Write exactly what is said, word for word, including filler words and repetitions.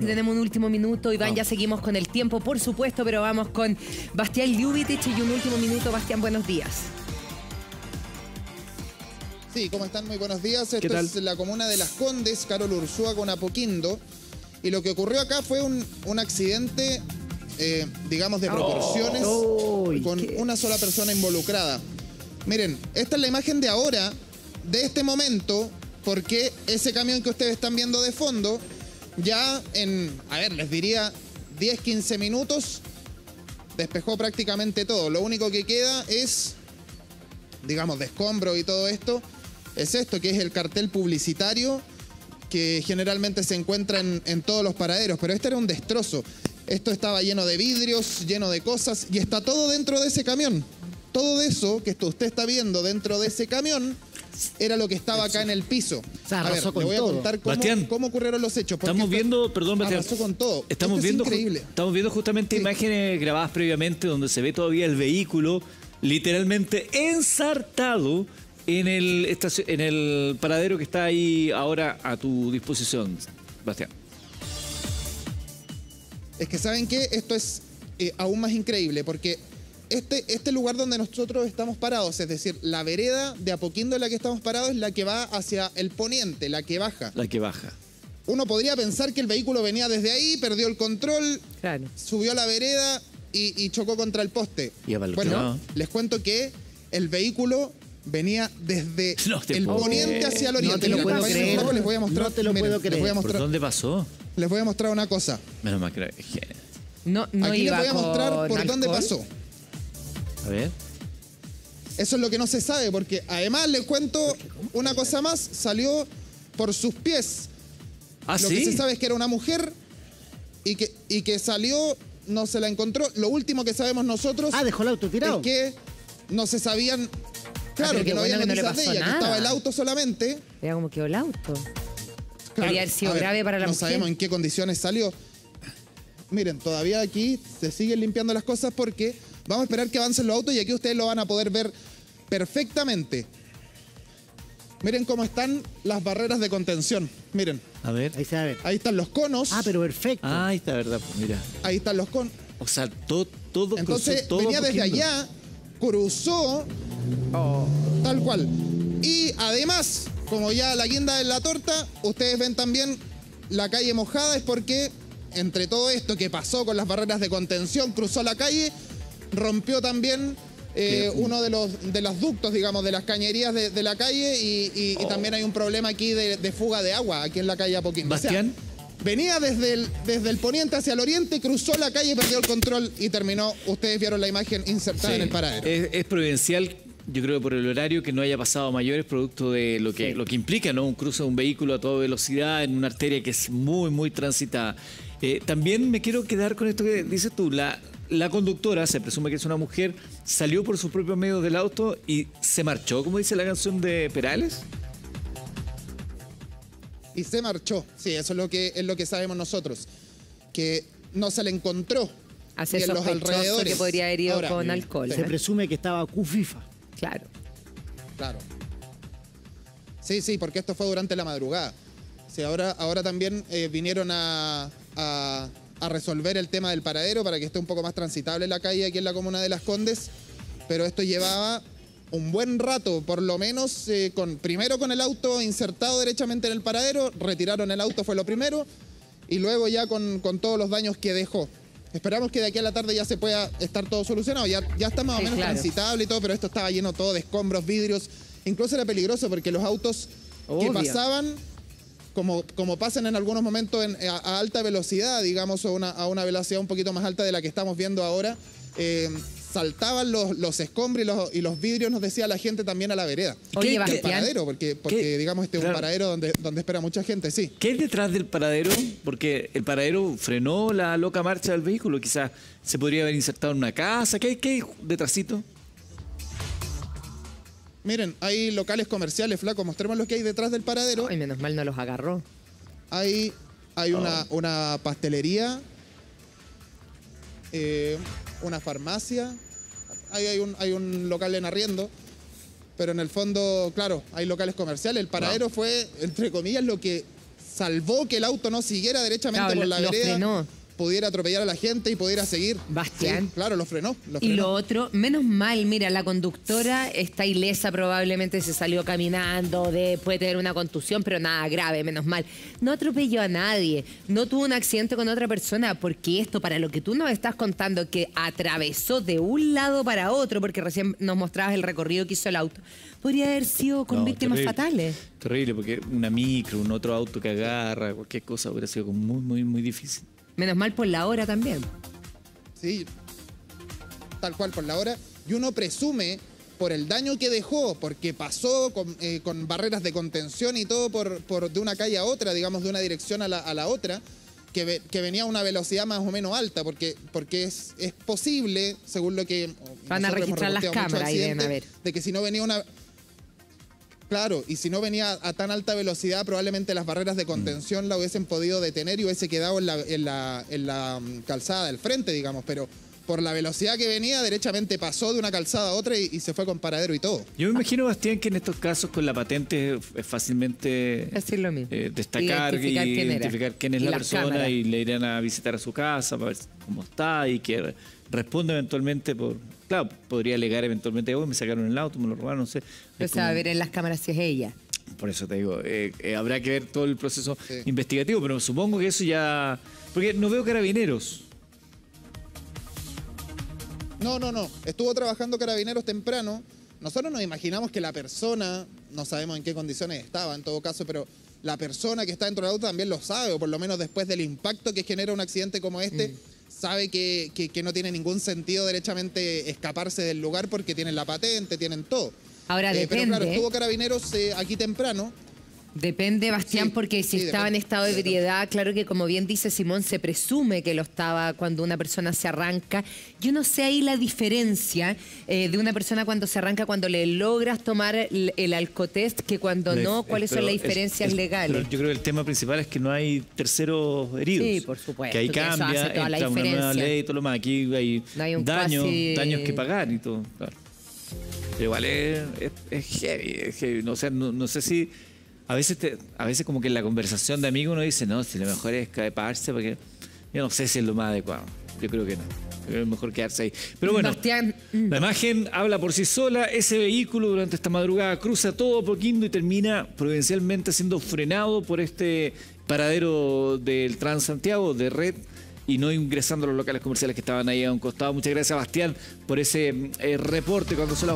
Tenemos un último minuto, Iván, Vamos. ya seguimos con el tiempo, por supuesto, pero vamos con Bastián Ljubicic y un último minuto. Bastián, buenos días. Sí, ¿cómo están? Muy buenos días. Esto tal? es la comuna de Las Condes, Carol Ursúa con Apoquindo. Y lo que ocurrió acá fue un, un accidente, eh, digamos, de proporciones, Oh, con ¿qué? una sola persona involucrada. Miren, esta es la imagen de ahora, de este momento, porque ese camión que ustedes están viendo de fondo, ya en, a ver, les diría diez, quince minutos, despejó prácticamente todo. Lo único que queda es, digamos, de escombro y todo esto, es esto, que es el cartel publicitario que generalmente se encuentra en, en todos los paraderos, pero este era un destrozo. Esto estaba lleno de vidrios, lleno de cosas, y está todo dentro de ese camión. Todo eso que esto usted está viendo dentro de ese camión era lo que estaba acá en el piso. O sea, a ver, arrasó le con voy a todo. contar cómo, Bastián, cómo ocurrieron los hechos. porque Estamos esto viendo, perdón, Bastián, arrasó con todo. Estamos Esto es viendo, ju- increíble. estamos viendo justamente Sí. imágenes grabadas previamente donde se ve todavía el vehículo literalmente ensartado en el estaci- en el paradero que está ahí ahora a tu disposición, Bastián. Es que ¿saben qué? Esto es eh, aún más increíble porque este, este lugar donde nosotros estamos parados, es decir, la vereda de Apoquindo en la que estamos parados es la que va hacia el poniente, la que baja. La que baja. Uno podría pensar que el vehículo venía desde ahí, perdió el control, Claro. subió a la vereda y, y chocó contra el poste. Y abalcó. Bueno, les cuento que el vehículo venía desde No te el puedo poniente creer. hacia el No oriente. te lo Miren, puedo vayan creer. abajo, les voy a mostrar, No te lo miren, puedo les voy a creer. ¿Por mostrar, dónde pasó? les voy a mostrar una cosa. Menos mal que era- No, no Aquí les iba voy a mostrar con por dónde alcohol. pasó. A ver. Eso es lo que no se sabe, porque además les cuento una cosa más, salió por sus pies. Ah, Lo sí. que se sabe es que era una mujer y que, y que salió, no se la encontró. Lo último que sabemos nosotros Ah, dejó el auto tirado. es que no se sabían, claro, pero que qué no había bueno que no le noticias de pasó ella, que nada. estaba el auto solamente. Era como quedó el auto. Claro, Podría haber sido a ver, grave para la no mujer. sabemos en qué condiciones salió. Miren, todavía aquí se siguen limpiando las cosas porque vamos a esperar que avancen los autos y aquí ustedes lo van a poder ver perfectamente. Miren cómo están las barreras de contención. Miren, A ver. Ahí se va a ver. ahí están los conos. Ah, pero perfecto. Ah, ahí está, verdad. Pues mira. Ahí están los conos. O sea, todo, todo Entonces cruzó, todo venía desde Apoquindo. allá, cruzó, tal cual. Y además, como ya la guinda de la torta, ustedes ven también la calle mojada, es porque entre todo esto que pasó con las barreras de contención, cruzó la calle, rompió también eh, uno de los, de los ductos, digamos, de las cañerías de, de la calle y, y- y también hay un problema aquí de, de fuga de agua, aquí en la calle Apoquindo. O sea, Bastián. venía desde el, desde el poniente hacia el oriente, cruzó la calle, perdió el control y terminó. Ustedes vieron la imagen insertada Sí. en el paradero. Es, es providencial, yo creo, por el horario, que no haya pasado a mayores, producto de lo que, Sí. lo que implica, ¿no? Un cruce de un vehículo a toda velocidad en una arteria que es muy, muy transitada. Eh, también me quiero quedar con esto que dices tú. La, la conductora, se presume que es una mujer, salió por sus propios medios del auto y se marchó, como dice la canción de Perales. Y se marchó. Sí, eso es lo que, es lo que sabemos nosotros. Que no se le encontró. Hace y en los sospechoso alrededores. que podría haber ido Ahora, con eh, alcohol. Se ¿eh? presume que estaba Q-FIFA. Claro. Claro. Sí, sí, porque esto fue durante la madrugada. Sí, ahora, ahora también eh, vinieron a, a, a resolver el tema del paradero para que esté un poco más transitable la calle aquí en la comuna de Las Condes. Pero esto llevaba un buen rato, por lo menos, eh, con, primero con el auto insertado derechamente en el paradero, retiraron el auto, fue lo primero, y luego ya con, con todos los daños que dejó. Esperamos que de aquí a la tarde ya se pueda estar todo solucionado. Ya, ya está más o Sí, menos claro. transitable y todo, pero esto estaba lleno todo de escombros, vidrios. Incluso era peligroso porque los autos Obvio. que pasaban, como, como pasan en algunos momentos en- a, a alta velocidad, digamos, o una, a una velocidad un poquito más alta de la que estamos viendo ahora, eh, saltaban los, los escombros y los, y los vidrios, nos decía la gente, también a la vereda. Oye, ¿Qué- El Bastián. paradero, porque, porque ¿Qué? digamos, este es Claro. un paradero donde, donde espera mucha gente, sí. ¿Qué hay detrás del paradero? Porque el paradero frenó la loca marcha del vehículo. Quizás se podría haber insertado en una casa. ¿Qué hay, qué hay detrásito? Miren, hay locales comerciales, flaco, mostremos lo que hay detrás del paradero. Ay, menos mal no los agarró. Hay, hay Oh. una, una pastelería, eh, una farmacia, ahí hay un, hay un local en arriendo, pero en el fondo, claro, hay locales comerciales. El paradero fue, entre comillas, lo que salvó que el auto no siguiera derechamente Claro, por lo- la lo vereda, frenó. pudiera atropellar a la gente y pudiera seguir. Bastián. Sí, claro, lo frenó. Lo Y frenó. lo otro, menos mal, mira, la conductora está ilesa, probablemente se salió caminando, de, puede tener una contusión, pero nada grave, menos mal. No atropelló a nadie, no tuvo un accidente con otra persona, porque esto, para lo que tú nos estás contando, que atravesó de un lado para otro, porque recién nos mostrabas el recorrido que hizo el auto, podría haber sido con No, víctimas terrible. fatales. Terrible, porque una micro, un otro auto que agarra, cualquier cosa hubiera sido como muy, muy, muy difícil. Menos mal por la hora también. Sí, tal cual por la hora. Y uno presume por el daño que dejó, porque pasó con, eh, con barreras de contención y todo por, por de una calle a otra, digamos, de una dirección a la, a la otra, que, ve- que venía a una velocidad más o menos alta, porque, porque es, es posible, según lo que... Van a nosotros hemos registrar las reporteado muchos cámaras y deben accidentes, haber. de que si no venía una... Claro, y si no venía a tan alta velocidad, probablemente las barreras de contención la hubiesen podido detener y hubiese quedado en la, en la, en la mm, calzada del frente, digamos, pero por la velocidad que venía, derechamente pasó de una calzada a otra y, y se fue con paradero y todo. Yo me imagino, Bastián, que en estos casos con la patente es fácilmente Es decir lo mismo. eh, destacar Identificar y quién era. identificar quién es Y la las persona cámaras. y le irán a visitar a su casa para ver cómo está y que responde eventualmente por... Claro, podría alegar eventualmente, oh, me sacaron el auto, me lo robaron, no sé. Pero Es se va a como- ver en las cámaras si es ella. Por eso te digo, eh, eh, habrá que ver todo el proceso Sí. investigativo, pero supongo que eso ya... Porque no veo carabineros. No, no, no. Estuvo trabajando Carabineros temprano. Nosotros nos imaginamos que la persona, no sabemos en qué condiciones estaba en todo caso, pero la persona que está dentro del auto también lo sabe, o por lo menos después del impacto que genera un accidente como este, sabe que, que- que no tiene ningún sentido derechamente escaparse del lugar porque tienen la patente, tienen todo. Ahora, Eh, Pero claro, depende. estuvo Carabineros eh, aquí temprano. Depende, Bastián, Sí, porque si sí, estaba en depende. estado de Sí, depende. ebriedad, claro que como bien dice Simón, se presume que lo estaba cuando una persona se arranca. Yo no sé ahí la diferencia eh, de una persona cuando se arranca, cuando le logras tomar el, el alcotest, que cuando no, ¿cuáles son Pero las es- diferencias es- legales? pero yo creo que el tema principal es que no hay terceros heridos. Sí, por supuesto, Que ahí que eso cambia, hace toda la entra una nueva diferencia. ley y todo lo más. Aquí hay, No hay un daños, cuasi- daños que pagar y todo. Claro. Pero igual es, es, es heavy, es heavy. No, o sea, no, no sé si... A veces, te- a veces como que en la conversación de amigos uno dice, no, si lo mejor es escaparse, porque yo no sé si es lo más adecuado. Yo creo que no. Yo creo que es mejor quedarse ahí. Pero bueno, Bastián, mm. la imagen habla por sí sola. Ese vehículo durante esta madrugada cruza todo Apoquindo y termina providencialmente siendo frenado por este paradero del Transantiago de Red y no ingresando a los locales comerciales que estaban ahí a un costado. Muchas gracias, Bastián, por ese eh, reporte cuando son las